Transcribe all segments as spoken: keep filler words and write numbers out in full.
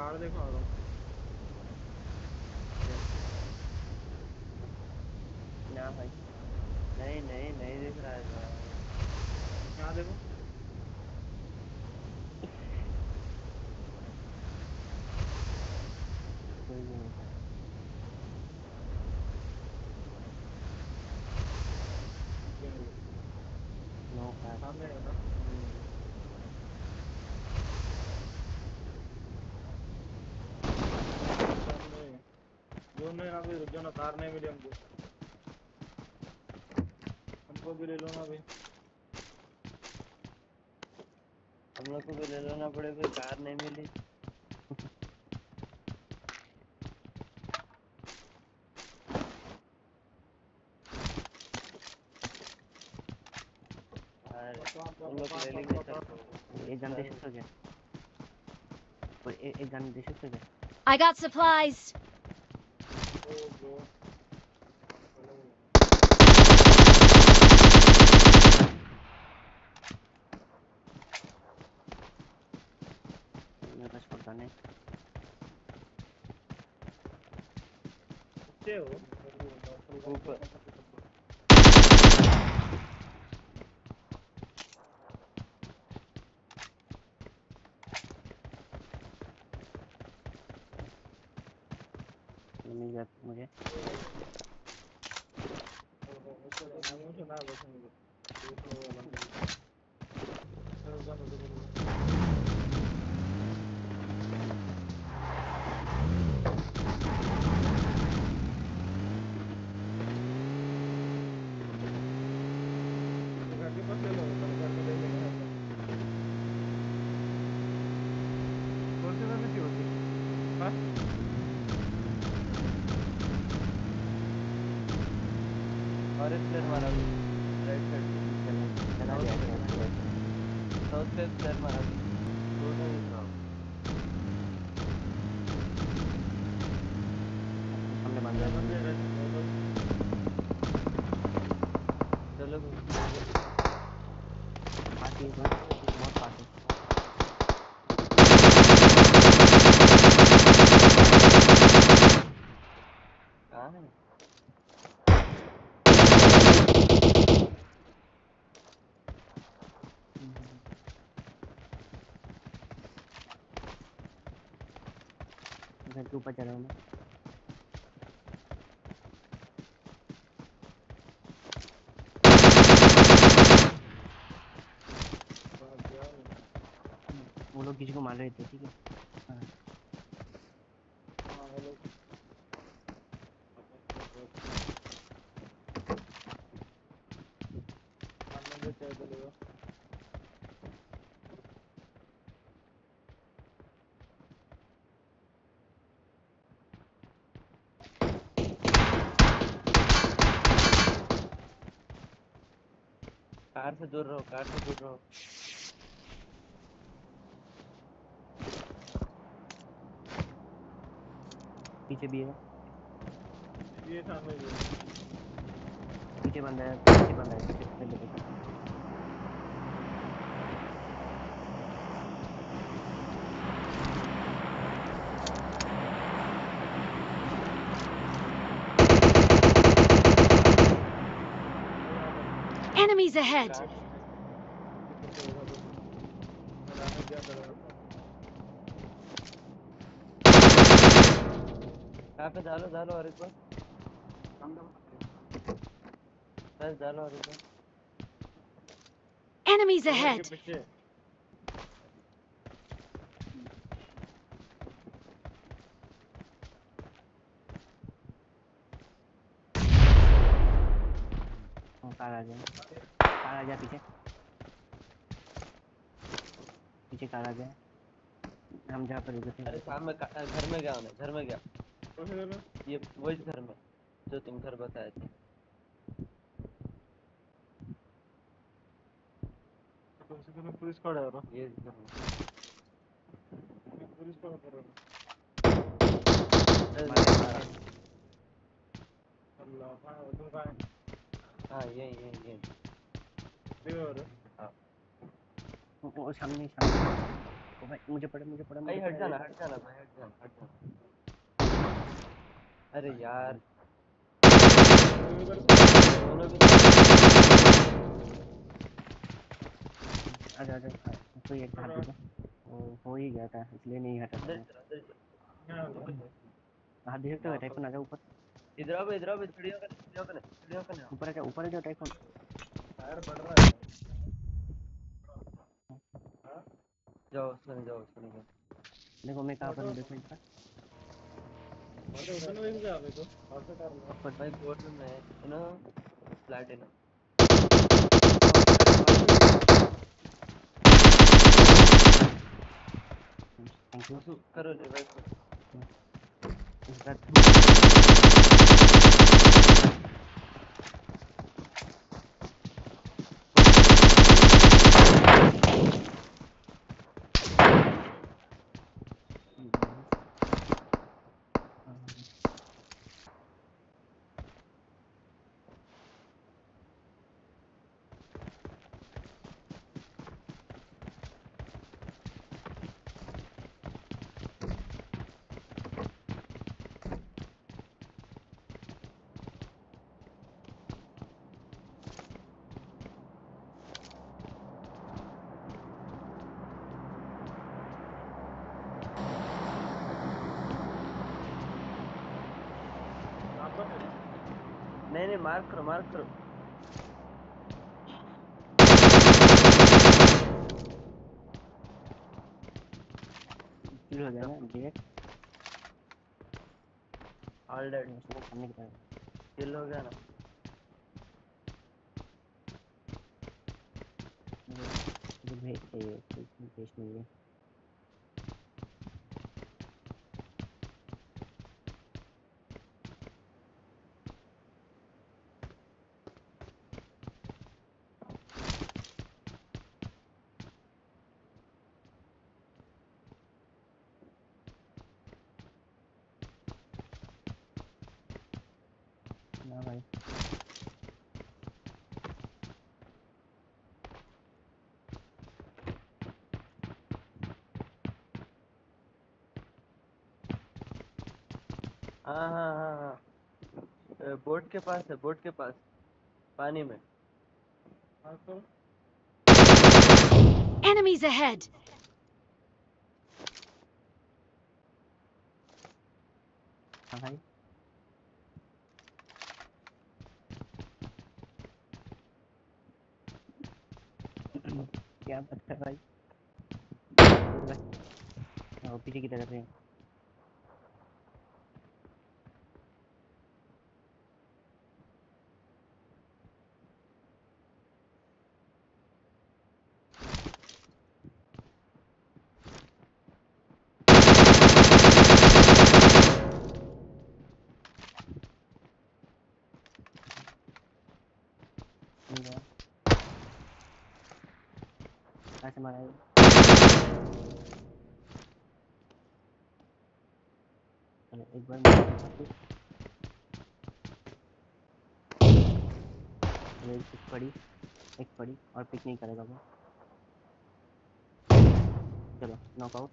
Car देखो और ना भाई, नहीं नहीं नहीं दिख रहा है भाई। यहाँ देखो। कोई भी नहीं था। No car. सामने है ना। हम्म। सामने जो नहीं ना भी रुक जाओ ना, कार नहीं मिली हमको। हमको भी ले लो ना अभी। हम लोग को भी ले लेना पड़े, फिर कार नहीं मिली। और उन लोग ले लेंगे सर को। एक गन दे सकते हो क्या? और ए, एक गन दे सकते हो क्या? I got supplies. मेरे पास पता नहीं। ऊपर मिल गया मुझे। और एक प्लेयर मारा भी राइट साइड से चला चला गया है। साउथ पे प्लेयर मारा भी दोनों दिख रहा हमने बंदा चलो पार्टी बहुत पार्टी। कहाँ है? घर के ऊपर चढ़ा हूँ मैं। वो लोग किसी को मार रहे थे, ठीक है। हाँ। कार से दूर रहो, कार से दूर रहो। पीछे भी है, ये सामने भी पीछे बंदा है, पीछे बंदा है, पीछे पहले देखो। Enemies ahead. यहाँ पे डालो डालो और एक बार बस डालो और एक बार। Enemies ahead. पीछे हाँ, कार आ गया, कार आ गया पीछे, पीछे कार आ गया। हम जहाँ पर रुके थे। अरे सामने घर में गया, मैं घर में गया। ये वही घर में जो तुम घर बताए थे। पुलिस खड़ा है ये घर में पुलिस खड़ा कर हाँ ये ये ये रहा है। वो सामने सामने ओ भाई मुझे पड़ा मुझे पड़ा भाई मुझे हट पड़ा जाना हट जाना भाई हट जाना हट जाना। अरे यार दोनों भी आजा आजा कोई एक हाथ दे दो वो हो ही गया था इसलिए नहीं हटा था अंदर मैं चला अंदर चला। हाथ दे सकते हो टाइफोन आजा ऊपर इधर आओ इधर आओ चिड़ियों का चिड़ियों का चिड़ियों का नहीं। ऊपर आजा ऊपर आजा टाइफोन टायर बढ़ रहा है। जाओ उसमें जाओ उसमें जाओ। देखो मैं कहाँ पर हूँ देखो ऊपर तो ओपन वेज जा अभी तो और से कर लो। ऊपर भाई गोल्ड में you know platinum. Thank you उसको करो रिवाइव करो। इस बात नहीं नहीं मार्क करो मार्क करो। किल हो गया ना डायरेक्ट ऑल डेड सामने की तरफ किल हो गया ना। मुझे भेज चाहिए भेज नहीं है ना भाई हाँ हाँ हाँ हाँ बोट के पास है बोट के पास पानी में। हाँ तो Enemies ahead! हाँ भाई क्या बात कर भाई भाई पीछे की तरफ है ऐसे मारा है एक बार एक पड़ी एक पड़ी और पिक नहीं करेगा वो चलो नॉकआउट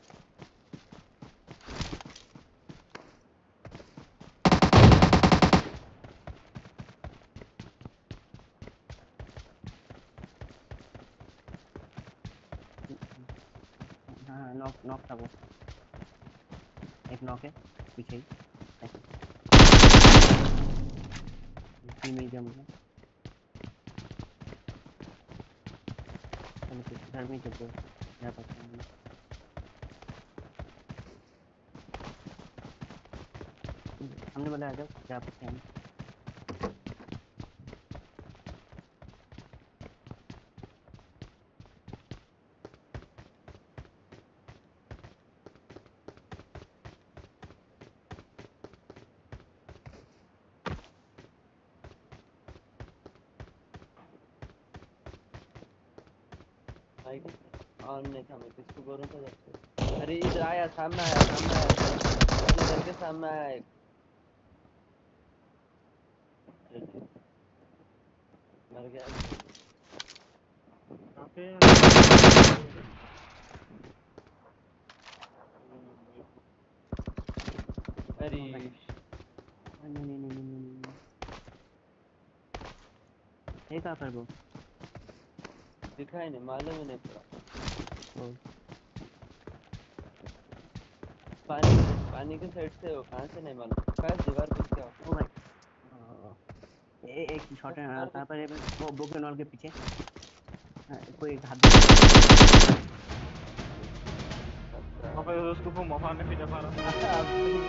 हाँ हाँ नॉक नॉक था वो एक नॉक है पीछे ही ऐसे टीम ही जम गया चलो फिर घर में ही चलते हैं जा पाते हैं हमने बोला आ जाओ जा पाते हैं माइक ऑन नहीं था मैं किसको बोल रहा था जब से। अरे इधर आया सामने आया सामने आया अपने घर के सामने आया एक। मर गया। यहाँ पे अरे नहीं नहीं नहीं नहीं नहीं ये कहाँ पर वो दिखाई नहीं, मालूम ही नहीं पड़ा। ओ, पानी पानी के साइड से हो, कहाँ से नहीं मालूम। कहाँ दीवार पे क्या हो? ओ भाई ओ, ए, एक शॉट है हाँ, कहाँ पर है वो ब्रोकन वॉल के पीछे हाँ, कोई एक हाथ वहाँ पे उसको वो मफा ने पीछे मारा। अब